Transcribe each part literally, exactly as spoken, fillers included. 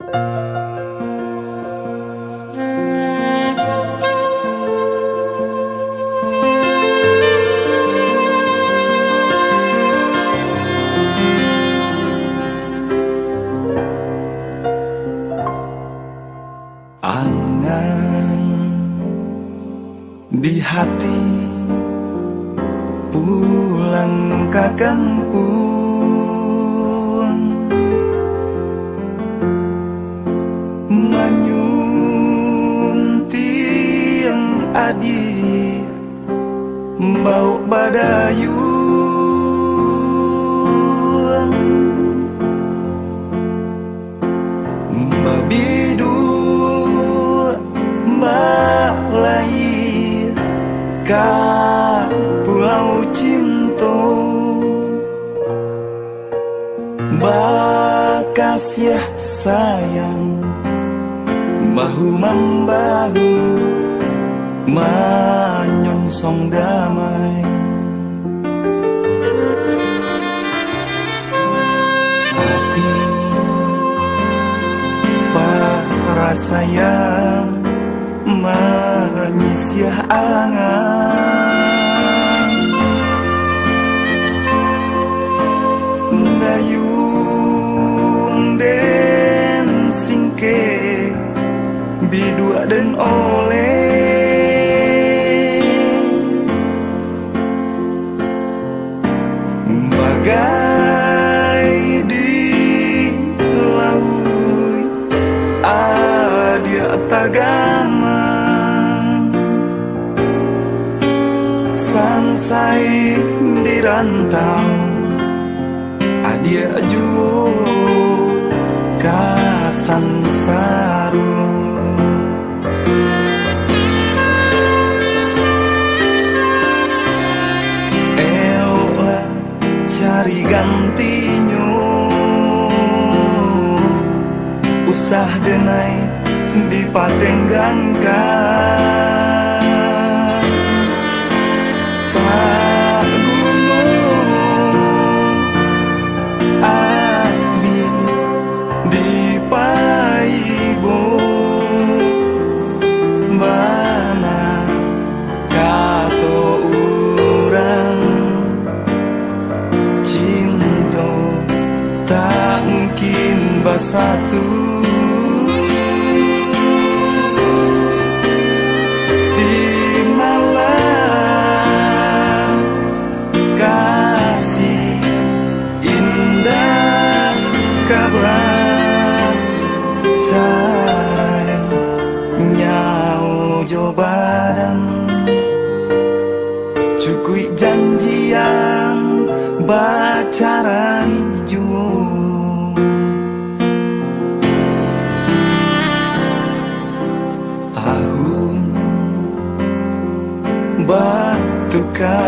Angan di hati pulang ke kampung, manyunti yang adir bau badayu, babidu lahir ka pulau cinta, bakasih sayang bahu membahu menyongsong damai. Tapi para sayang menyisih angan, dayung den singke bidua dan oleh, bagai di laut adia tagama, sansai di rantau adia juo kasansaru. Eloklah cari gantinya, usah denai dipatenggangkan, tak gunung abdi di paibo, mana kato urang cinta tak mungkin bersatu. Badan cukui janjian bacara hijau, tahun batuka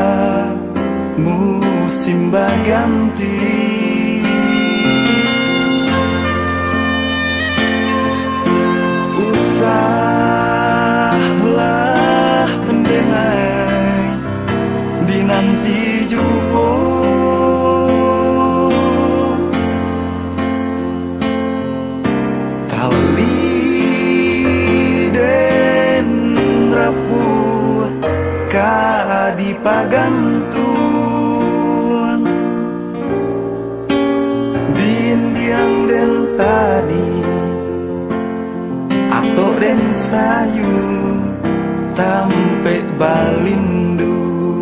musim baganti, usah nanti juga tali den rapuh ka dipagantun, bindiang den tadi atau den sayu tampe balindu.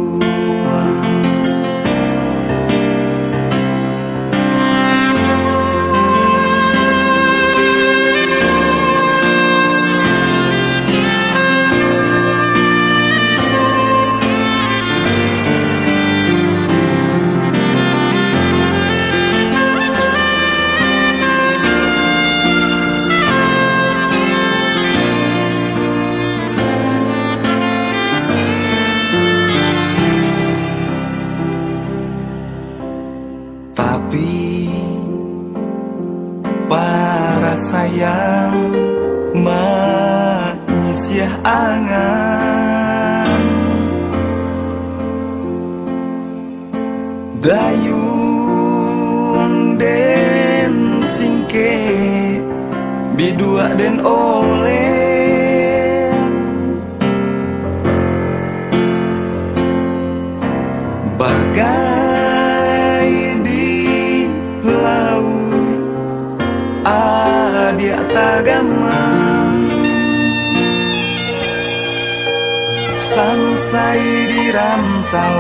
Tapi para sayang menyisih angan, dayung den singke bidua den oleh bagai di laut adia tagamang sansai di rantau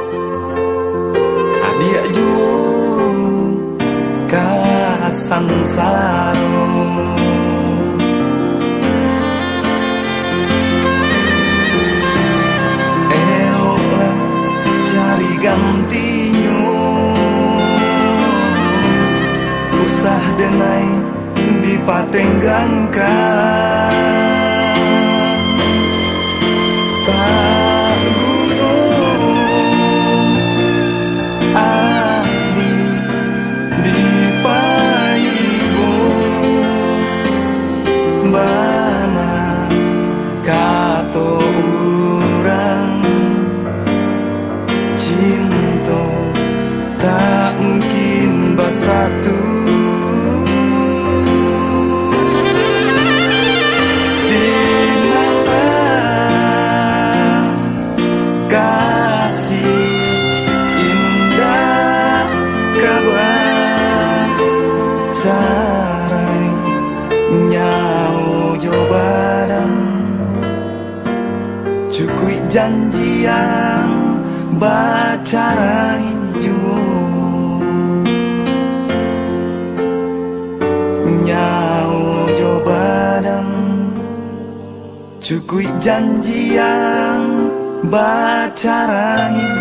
adia juo kasansaro eloklah cari gantinya usah denai dipatenggangkan tak gunung adi dipaibo bana kato urang cinta tak mungkin bersatu carai nyau jo badan cukui janji yang bacarai ju nyau jo badan cukui janji yang bacarai